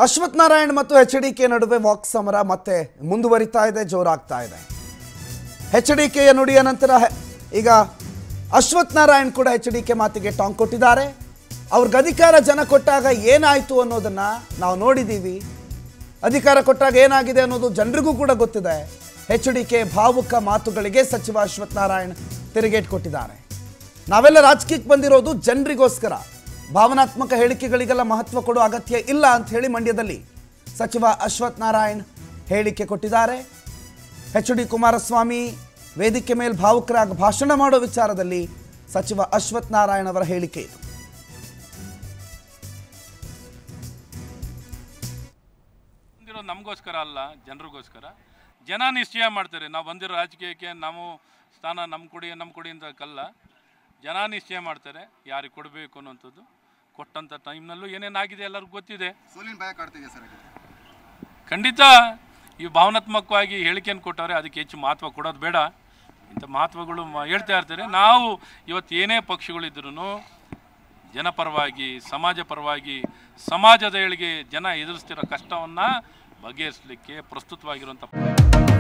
ಅಶ್ವಥ್ ನಾರಾಯಣ್ ಮತ್ತು ಎಚ್ಡಿಕೆ ನಡುವೆ ವಾಕ್ ಸಮರ ಮತ್ತೆ ಮುಂದುವರಿತಾ ಇದೆ, ಜೋರಾಗ್ತಾ ಇದೆ. ಎಚ್ಡಿಕೆಯ ನುಡಿಯ ನಂತರ ಈಗ ಅಶ್ವಥ್ ನಾರಾಯಣ್ ಕೂಡ ಎಚ್ಡಿಕೆ ಮಾತಿಗೆ ಟಾಂಗ್ ಕೊಟ್ಟಿದ್ದಾರೆ. ಅವ್ರಿಗೆ ಅಧಿಕಾರ ಜನ ಕೊಟ್ಟಾಗ ಏನಾಯಿತು ಅನ್ನೋದನ್ನ ನಾವು ನೋಡಿದ್ದೀವಿ. ಅಧಿಕಾರ ಕೊಟ್ಟಾಗ ಏನಾಗಿದೆ ಅನ್ನೋದು ಜನರಿಗೂ ಕೂಡ ಗೊತ್ತಿದೆ. ಎಚ್ಡಿಕೆ ಭಾವುಕ ಮಾತುಗಳಿಗೆ ಸಚಿವ ಅಶ್ವಥ್ ನಾರಾಯಣ್ ತಿರುಗೇಟ್ ಕೊಟ್ಟಿದ್ದಾರೆ. ನಾವೆಲ್ಲ ರಾಜಕೀಯಕ್ಕೆ ಬಂದಿರೋದು ಜನರಿಗೋಸ್ಕರ, ಭಾವನಾತ್ಮಕ ಹೇಳಿಕೆಗಳಿಗೆಲ್ಲ ಮಹತ್ವ ಕೊಡೋ ಅಗತ್ಯ ಇಲ್ಲ ಅಂತ ಹೇಳಿ ಮಂಡ್ಯದಲ್ಲಿ ಸಚಿವ ಅಶ್ವಥ್ ನಾರಾಯಣ್ ಹೇಳಿಕೆ ಕೊಟ್ಟಿದ್ದಾರೆ. ಎಚ್.ಡಿ. ಕುಮಾರಸ್ವಾಮಿ ವೇದಿಕೆ ಮೇಲೆ ಭಾವುಕರಾಗಿ ಭಾಷಣ ಮಾಡೋ ವಿಚಾರದಲ್ಲಿ ಸಚಿವ ಅಶ್ವಥ್ ನಾರಾಯಣ್ ಅವರ ಹೇಳಿಕೆ ಇದು. ನಮಗೋಸ್ಕರ ಅಲ್ಲ, ಜನರಿಗೋಸ್ಕರ. ಜನ ನಿಶ್ಚಯ ಮಾಡ್ತಾರೆ. ನಾವು ಬಂದಿರೋ ರಾಜಕೀಯಕ್ಕೆ ನಾವು ಸ್ಥಾನ ನಮ್ಮ ಕೊಡಿ ಅಂತ ಕಲ್ಲ, ಜನ ನಿಶ್ಚಯ ಮಾಡ್ತಾರೆ ಯಾರಿಗೆ ಕೊಡಬೇಕು ಅನ್ನೋಂಥದ್ದು. ಕೊಟ್ಟಂಥ ಟೈಮ್ನಲ್ಲೂ ಏನೇನಾಗಿದೆ ಎಲ್ಲರಿಗೂ ಗೊತ್ತಿದೆ. ಸೋಲಿನ ಭಯ ಕಾಡ್ತಿದೆ ಸರ್. ಖಂಡಿತ ಈ ಭಾವನಾತ್ಮಕವಾಗಿ ಹೇಳಿಕೆಯನ್ನು ಕೊಟ್ಟವ್ರೆ, ಅದಕ್ಕೆ ಹೆಚ್ಚು ಮಹತ್ವ ಕೊಡೋದು ಬೇಡ. ಇಂಥ ಮಹತ್ವಗಳು ಹೇಳ್ತಾ ಇರ್ತಾರೆ. ನಾವು ಇವತ್ತು ಏನೇ ಪಕ್ಷಗಳಿದ್ರೂ ಜನಪರವಾಗಿ, ಸಮಾಜ ಪರವಾಗಿ, ಸಮಾಜದ ಏಳಿಗೆ ಜನ ಎದುರಿಸ್ತಿರೋ ಕಷ್ಟವನ್ನು ಬಗೆಹರಿಸಲಿಕ್ಕೆ ಪ್ರಸ್ತುತವಾಗಿರುವಂಥ